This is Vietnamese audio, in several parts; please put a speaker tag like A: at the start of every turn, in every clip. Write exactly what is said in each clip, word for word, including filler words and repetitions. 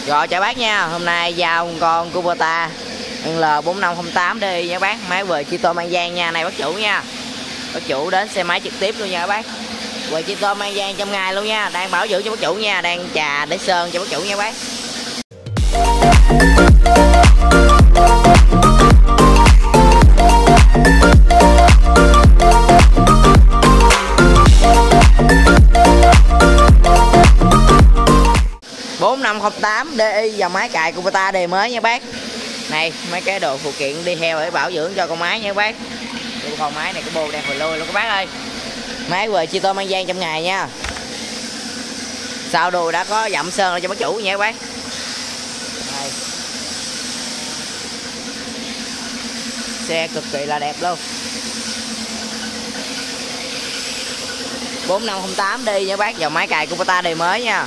A: Rồi chào bác nha, hôm nay giao con Kubota L bốn năm không tám đi nha bác, máy về Chi Tôn An Giang nha, này bác chủ nha. Bác chủ đến xe máy trực tiếp luôn nha bác. Về Chi Tôn An Giang trong ngày luôn nha, đang bảo dưỡng cho bác chủ nha, đang chà để sơn cho bác chủ nha bác. bốn năm không tám đê i dòng máy cài Kubota đề mới nha bác. Này mấy cái đồ phụ kiện đi theo để bảo dưỡng cho con máy nha bác. Con máy này cái bô đang hồi lôi luôn các bác ơi. Máy về Chi Tôn An Giang trong ngày nha. Sau đùi đã có dặm sơn lại cho bác chủ nha các bác. Đây. Xe cực kỳ là đẹp luôn. bốn năm không tám đi nha bác, dòng máy cài Kubota đề mới nha.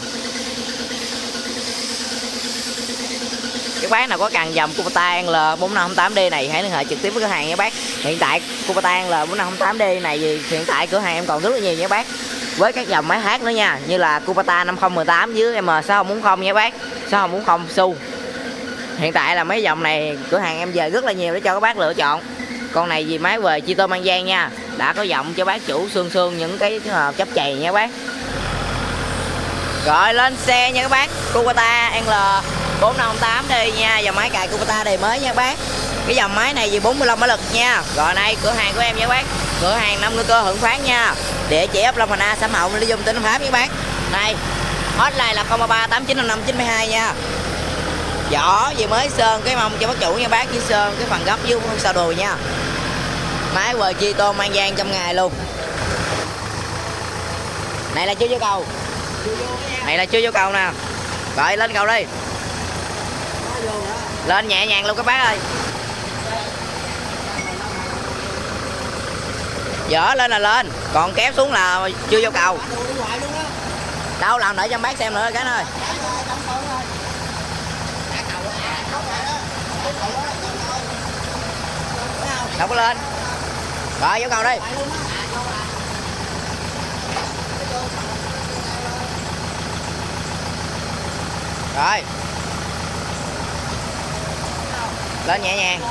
A: Các bác nào có cần dòng Kubota L bốn năm không tám D này hãy liên hệ trực tiếp với cửa hàng nha bác. Hiện tại Kubota L bốn năm không tám D này thì hiện tại cửa hàng em còn rất là nhiều nha bác. Với các dòng máy hát nữa nha, như là Kubota năm không một tám với M sáu không bốn không nha bác, sáu không bốn không Su. Hiện tại là mấy dòng này cửa hàng em về rất là nhiều để cho các bác lựa chọn. Con này vì máy về Chi Tôn An Giang nha, đã có giọng cho bác chủ xương xương những cái hộp chấp chày nha bác. Rồi lên xe nha các bác, Kubota L bốn năm không tám đi nha, dòng máy cài Kubota đề mới nha bác. Cái dòng máy này vì bốn mươi lăm mã lực nha. Rồi đây cửa hàng của em nha bác, cửa hàng năm ngư cơ Hưởng Phát nha, địa chỉ ấp Long Thành A, xã Hậu, Lý Dung, tỉnh Đồng Tháp nha bác. Đây hotline là không ba ba tám chín năm năm chín hai nha. Vỏ vì mới sơn cái mông cho bác chủ nha bác, với sơn cái phần gấp dưới sau đùi nha. Máy về Chi Tôn An Giang trong ngày luôn. Này là chưa vô cầu, này là chưa vô cầu nè. Rồi lên cầu đi, lên nhẹ nhàng luôn các bác ơi. Dở lên là lên, còn kéo xuống là chưa vô cầu. Đâu làm đợi cho bác xem nữa cái ơi. Đâu có lên. Rồi vô cầu đi. Rồi lên nhẹ nhàng.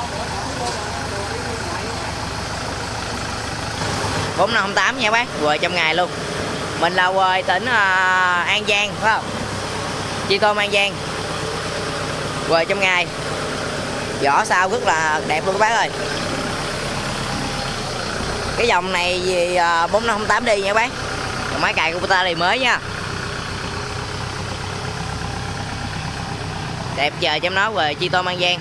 A: bốn năm không tám nha bác, quê trong ngày luôn. Mình là quê tỉnh uh, An Giang phải không? Chi Tôn An Giang, quê trong ngày. Vỏ sau rất là đẹp luôn các bác ơi. Cái dòng này gì uh, bốn năm không tám đi nha bác, máy cài Kubota này mới nha. Đẹp chờ cho nó về Chi Tôn An Giang.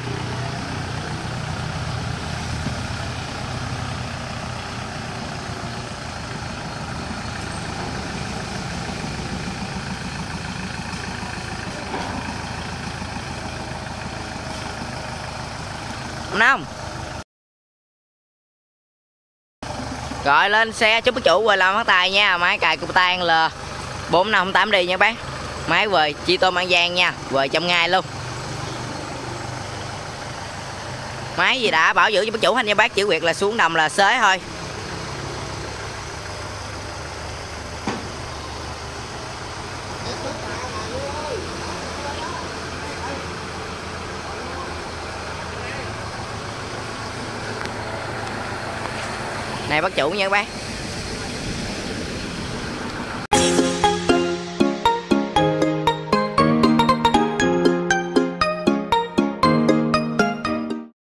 A: Không. Rồi lên xe chúc bác chủ về làm phát tài nha, máy cài Kubota L bốn năm không tám đi nha bác. Máy về Chi Tôn An Giang nha, về trong ngày luôn. Máy gì đã bảo dưỡng cho bác chủ anh nha bác, chỉ việc là xuống đồng là xới thôi. Này bác chủ nha bác.